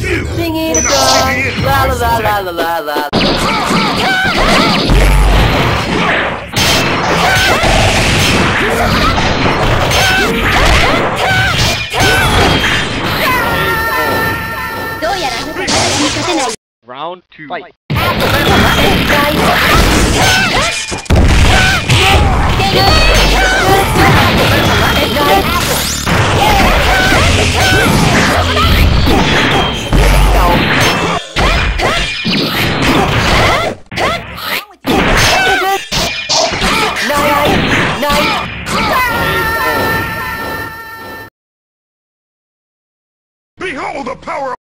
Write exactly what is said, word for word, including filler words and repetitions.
Singing a song, la la la la la la. Round two. Fight. Behold the power